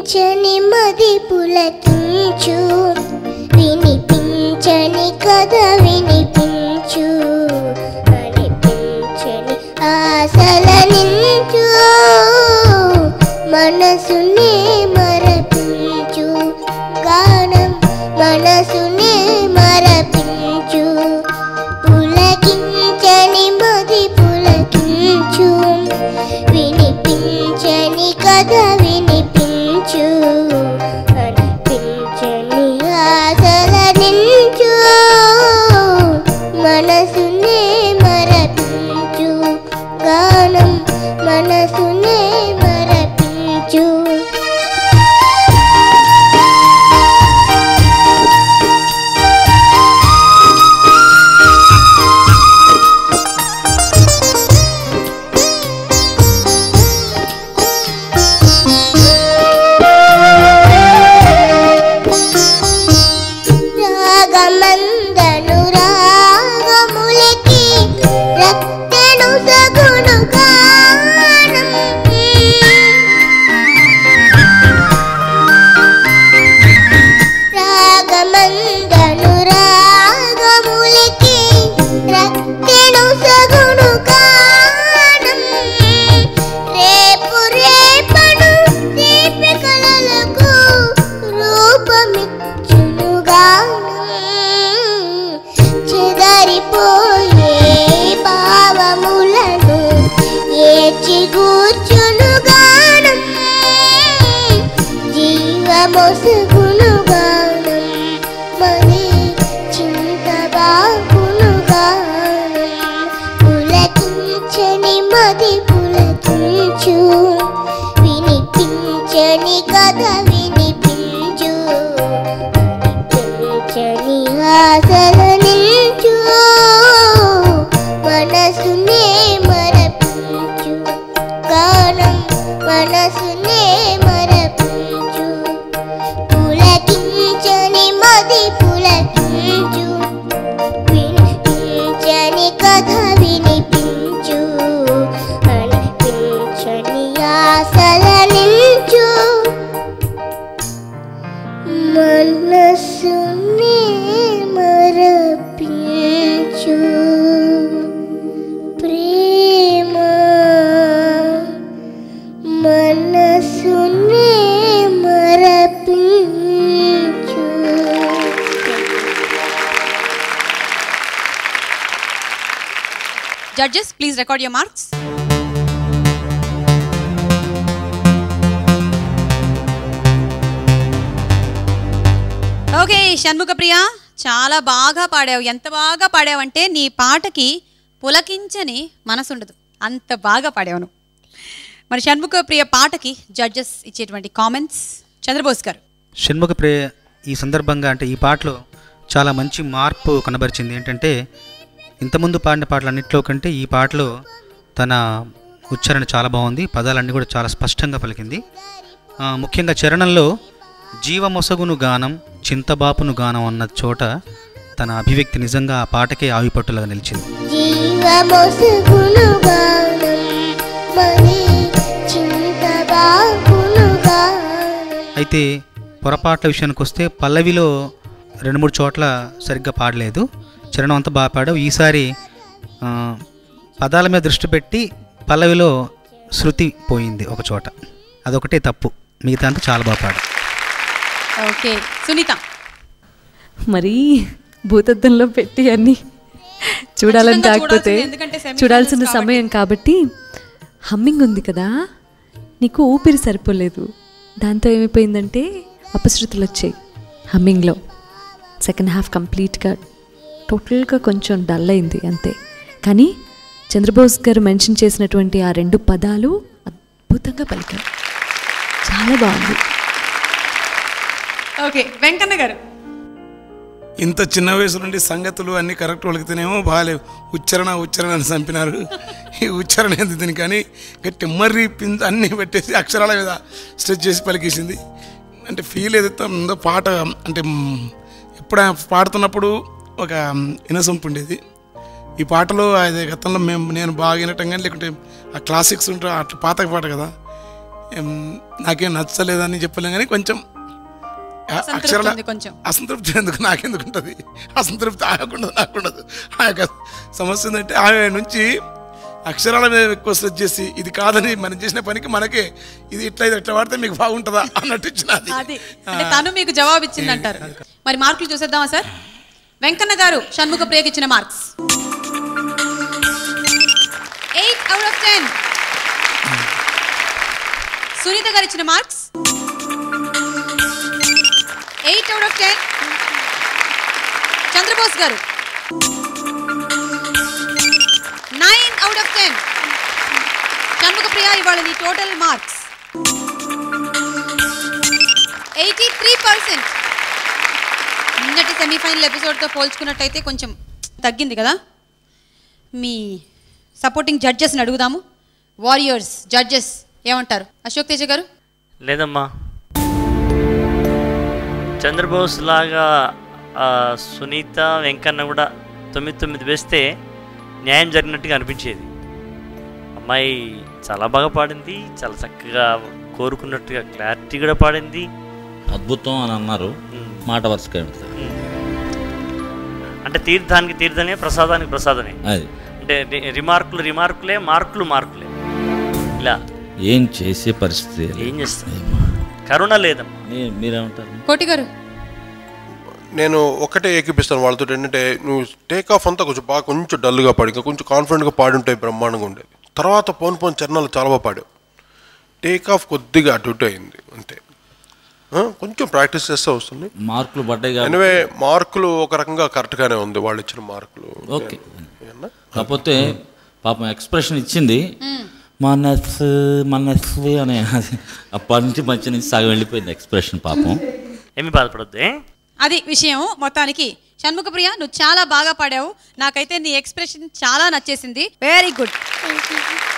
వినిపించని మది పులకించు, వినిపించని కథ వినిపించు, అనిపించని ఆశల నించు, మనసునే మరపించు, గానం మనసునే మరపించు, పులకించని మది పులకించు, వినిపించని కథ వినిపించు, అనిపించని ఆశల నించు, మనసునే మరపించు, గానం మనసునే మరపించు. రాగమందను రాగములకి రక్తను సగును గానం, రాగమందను రాగములకి రక్తను సగును గానం, రేపు రేపను తీపి కలలకు రూపమిచ్చును గానం, చెదరిపోయే భావములను ఏచి కూర్చును గానం, జీవమొసుగును గానం, మరి చింతబాకును గానం, పులకించని మది పులకించు, వినిపించని కథ వినిపించు, అనిపించని ఆశల నించు, మనసునే మరపించు, గానం మనసునే మరపించు, పులకించని మది పులకించు, వినిపించని కథ వినిపించు, అనిపించని ఆశల నించు, మనసునే మరపించు. ప్రేమ మనసునే మరపించు. Judges, please record your marks. Okay Shanmukhapriya, చాలా బాగా పాడావు. ఎంత బాగా పాడావంటే నీ పాటకి పులకించని మనసుండదు, అంత బాగా పాడావు నువ్వు. మరి షణ్ముఖప్రియ పాటకి జడ్జెస్ ఇచ్చేటువంటి కామెంట్స్. చంద్రబోస్ గారు. షణ్ముఖప్రియ ఈ సందర్భంగా అంటే ఈ పాటలో చాలా మంచి మార్పు కనబరిచింది. ఏంటంటే ఇంతకుముందు పాడిన పాటలన్నింటిలో కంటే ఈ పాటలో తన ఉచ్చారణ చాలా బాగుంది, పదాలన్నీ కూడా చాలా స్పష్టంగా పలికింది. ముఖ్యంగా చరణంలో జీవమొసగును గానం చింతబాపును గానం అన్న చోట తన అభివ్యక్తి నిజంగా ఆ పాటకే ఆవిపట్టులాగా నిలిచింది. అయితే పొరపాట్ల విషయానికి వస్తే పల్లవిలో 2-3 చోట్ల సరిగ్గా పాడలేదు, చరణం అంతా బాగా పాడావు. ఈసారి పదాల మీద దృష్టి పెట్టి పల్లవిలో శృతి పోయింది ఒక చోట, అదొకటే తప్పు, మిగతా అంతా చాలా బాగా పాడావు. ఓకే సునీత. మరీ భూతద్దంలో పెట్టి అన్నీ చూడాలని కాకపోతే చూడాల్సిన సమయం కాబట్టి హమ్మింగ్ ఉంది కదా, నీకు ఊపిరి సరిపోలేదు, దాంతో ఏమైపోయిందంటే అపశృతులు వచ్చాయి హమ్మింగ్లో. సెకండ్ హాఫ్ కంప్లీట్గా టోటల్గా కొంచెం డల్ అయింది అంతే. కానీ చంద్రబోస్ గారు మెన్షన్ చేసినటువంటి ఆ 2 పదాలు అద్భుతంగా పలికారు, చాలా బాగుంది. ఓకే వెంకన్న గారు. ఇంత చిన్న వయసు నుండి సంగతులు అన్నీ కరెక్ట్ పలికితేనేమో బాగాలేవు, ఉచ్చారణ అని చంపినారు. ఈ ఉచ్చారణ ఏంది దీని కానీ గట్టి మర్రి పింద అన్నీ పెట్టేసి అక్షరాల మీద స్ట్రెచ్ చేసి పలికేసింది. అంటే ఫీల్ ఏదైతే ఉందో పాట అంటే ఎప్పుడు పాడుతున్నప్పుడు ఒక ఇనసొంపు ఉండేది. ఈ పాటలో అది గతంలో నేను బాగా వినటం కానీ లేకుంటే ఆ క్లాసిక్స్ ఉంటే అట్లా పాత పాట కదా, నాకేం నచ్చలేదని చెప్పలేం కానీ కొంచెం అక్షరాల కొంచెం అసంతృప్తి ఎందుకు నాకెందుకు ఉంటుంది, అసంతృప్తి ఆగకుండదు నాకుండదు. ఆ యొక్క సమస్య ఏంటంటే ఆమె నుంచి అక్షరాల మీద ఎక్కువ శ్రద్ధ చేసి ఇది కాదని మనం చేసిన పనికి మనకే ఇది ఇట్లా వాడితే మీకు బాగుంటుందా అన్నట్టు ఇచ్చినది. అంటే తను మీకు జవాబు ఇచ్చింది అంటారు. మరి మార్కులు చూసేద్దామా సార్? వెంకన్న గారు షణ్ముఖ ప్రియకి ఇచ్చిన మార్క్స్ 8 out of 10. సునీత గారు ఇచ్చిన మార్క్స్ 8 out of 10. చంద్రబోస్ గారు 9 out of 10. షణ్ముఖ ప్రియ ఇవాళ నీ టోటల్ మార్క్స్ 83%. నిన్నటి సెమీఫైనల్ ఎపిసోడ్తో పోల్చుకున్నట్టయితే కొంచెం తగ్గింది కదా. మీ సపోర్టింగ్ జడ్జెస్ని అడుగుదాము. వారియర్స్ జడ్జెస్ ఏమంటారు? అశోక్ తేజ గారు. లేదమ్మా, చంద్రబోస్ లాగా సునీత వెంకన్న కూడా 9 వేస్తే న్యాయం జరిగినట్టుగా అనిపించేది. అమ్మాయి చాలా బాగా పాడింది, చాలా చక్కగా కోరుకున్నట్టుగా క్లారిటీ కూడా పాడింది. అద్భుతం అని అన్నారు, మాట వరుసగా అంటే తీర్థానికి తీర్థమే, ప్రసాదానికి ప్రసాదమే. అది అంటే రిమార్కులే, మార్కులే. ఇలా ఏం చేసే పరిస్థితి, ఏం చేస్తాం, కరుణ లేదమ్మా. మీరేమంటారు? కోటి గారు. నేను ఒకటే ఏకిపిస్తాను వాళ్ళతో, ఏంటంటే నువ్వు టేక్ ఆఫ్ అంతా కొంచెం డల్గా పాడి, ఇంకా కొంచెం కాన్ఫిడెంట్గా పాడి ఉంటే బ్రహ్మాండంగా ఉండేది. తర్వాత పోను చరణాలు చాలా బాగా పాడావు. టేక్ ఆఫ్ కొద్దిగా అటు ఇటు అయింది అంతే. కొంచెం ప్రాక్టీస్ చేస్తే వస్తుంది. మార్కులు పడ్డాయి, ఎనివే మార్కులు ఒక రకంగా కరెక్ట్గానే ఉంది వాళ్ళు ఇచ్చిన మార్కులు. ఓకే, కాకపోతే పాపం ఎక్స్ప్రెషన్ ఇచ్చింది మనస్సు అనే, అప్పటి నుంచి మంచి నుంచి సగం వెళ్ళిపోయింది ఎక్స్ప్రెషన్. పాపం ఏమి బాధపడద్దు. అది విషయం. మొత్తానికి షణ్ముఖ ప్రియ నువ్వు చాలా బాగా పాడావు. నాకైతే నీ ఎక్స్ప్రెషన్ చాలా నచ్చేసింది. Very good.